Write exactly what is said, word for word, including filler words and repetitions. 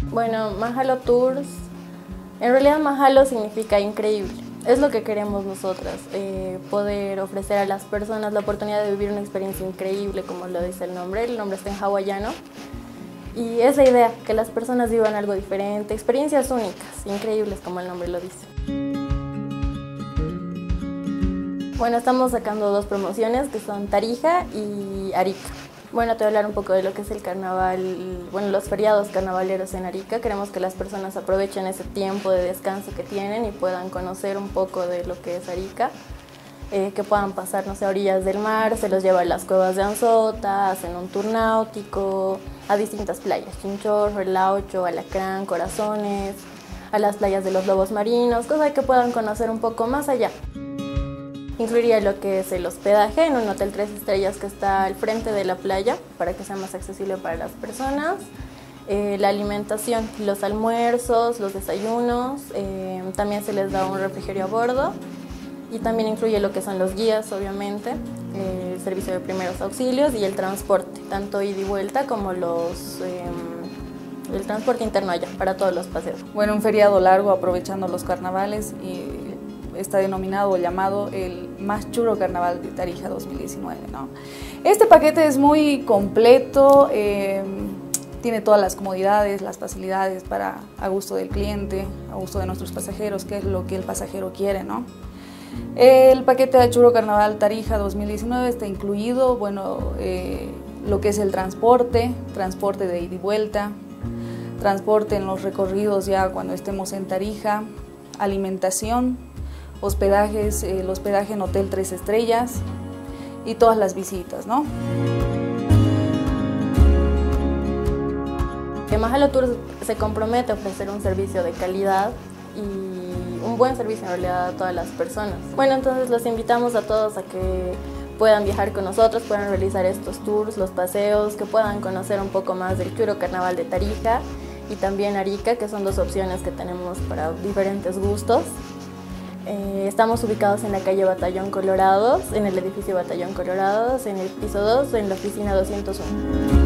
Bueno, Mahalo Tours, en realidad Mahalo significa increíble. Es lo que queremos nosotras, eh, poder ofrecer a las personas la oportunidad de vivir una experiencia increíble, como lo dice el nombre. El nombre está en hawaiano. Y es la idea, que las personas vivan algo diferente, experiencias únicas, increíbles como el nombre lo dice. Bueno, estamos sacando dos promociones que son Tarija y Arica. Bueno, te voy a hablar un poco de lo que es el carnaval, bueno, los feriados carnavaleros en Arica. Queremos que las personas aprovechen ese tiempo de descanso que tienen y puedan conocer un poco de lo que es Arica. Eh, que puedan pasar, no sé, a orillas del mar, se los lleva a las cuevas de Anzota, hacen un tour náutico, a distintas playas, Chinchorro, El Laucho, Alacrán, Corazones, a las playas de los lobos marinos, cosa que puedan conocer un poco más allá. Incluiría lo que es el hospedaje en un hotel tres estrellas que está al frente de la playa para que sea más accesible para las personas. Eh, la alimentación, los almuerzos, los desayunos, eh, también se les da un refrigerio a bordo. Y también incluye lo que son los guías, obviamente, eh, el servicio de primeros auxilios y el transporte, tanto ida y vuelta como los, eh, el transporte interno allá, para todos los paseos. Bueno, un feriado largo aprovechando los carnavales y está denominado o llamado el Más Churo Carnaval de Tarija dos mil diecinueve, ¿no? Este paquete es muy completo, eh, tiene todas las comodidades, las facilidades para a gusto del cliente, a gusto de nuestros pasajeros, que es lo que el pasajero quiere, ¿no? El paquete de Churo Carnaval Tarija dos mil diecinueve está incluido, bueno, eh, lo que es el transporte, transporte de ida y vuelta, transporte en los recorridos ya cuando estemos en Tarija, alimentación, hospedajes, el hospedaje en hotel tres estrellas y todas las visitas, ¿no? Mahalo Tours se compromete a ofrecer un servicio de calidad y un buen servicio en realidad a todas las personas. Bueno, entonces los invitamos a todos a que puedan viajar con nosotros, puedan realizar estos tours, los paseos, que puedan conocer un poco más del Churo Carnaval de Tarija y también Arica, que son dos opciones que tenemos para diferentes gustos. Eh, estamos ubicados en la calle Batallón Colorados, en el edificio Batallón Colorados, en el piso dos, en la oficina doscientos uno.